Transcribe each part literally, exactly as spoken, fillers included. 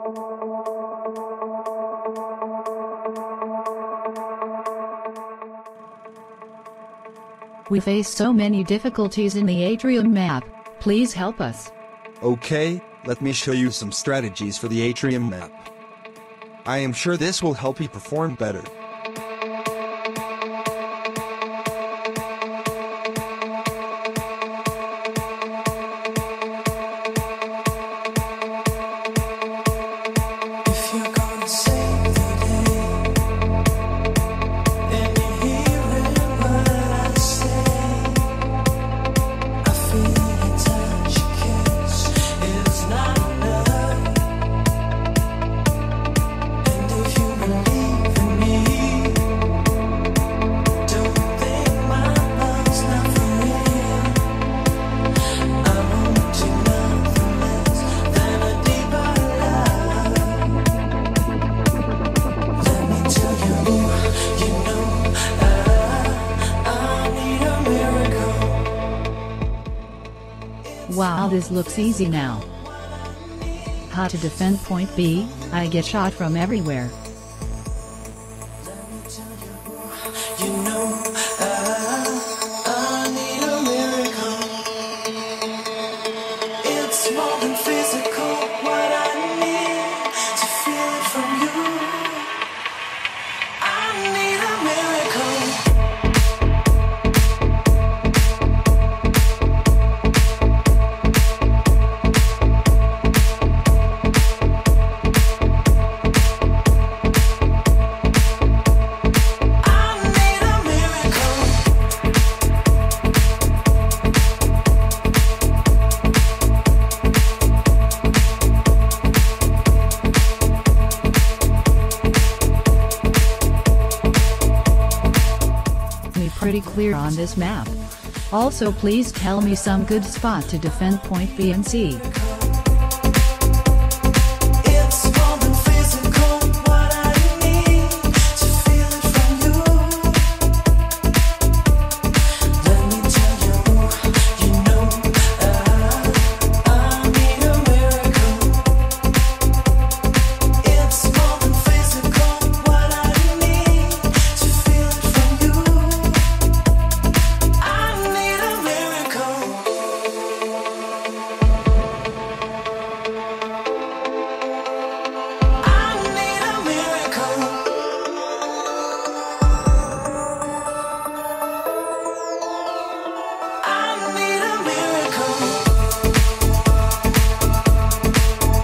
We face so many difficulties in the Atrium map. Please help us. Okay, let me show you some strategies for the Atrium map. I am sure this will help you perform better. Wow, this looks easy now. How to defend point B? I get shot from everywhere. You know, I, I need a miracle. It's more than physical, what I need to feel it from you. I need a miracle. Pretty clear on this map. Also, please tell me some good spot to defend point B and C.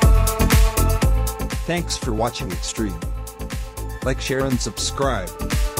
Thanks for watching Xtreme. Like, share and subscribe.